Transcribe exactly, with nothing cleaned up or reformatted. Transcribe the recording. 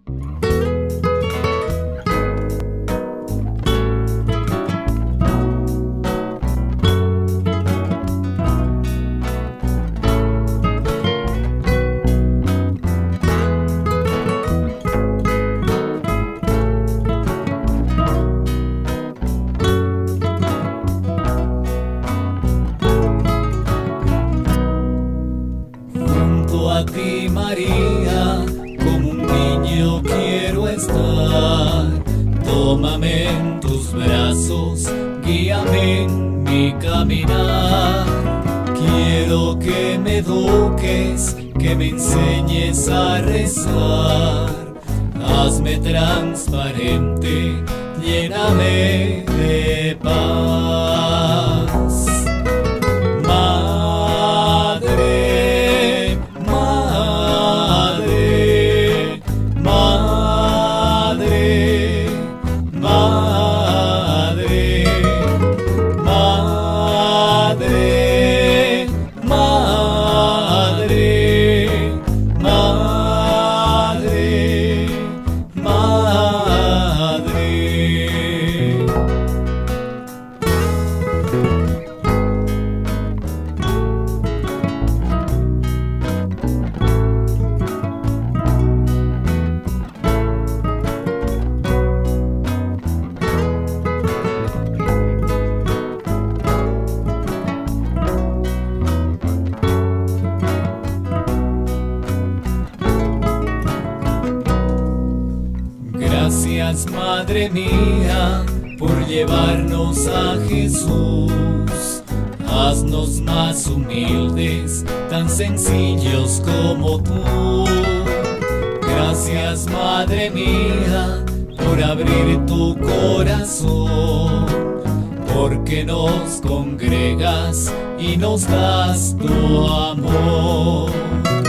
A ti, María, como un niño quiero estar. Tómame en tus brazos, guíame en mi caminar. Quiero que me eduques, que me enseñes a rezar. Hazme transparente, lléname de paz. Gracias, Madre mía, por llevarnos a Jesús. Haznos más humildes, tan sencillos como tú. Gracias, Madre mía, por abrir tu corazón, porque nos congregas y nos das tu amor.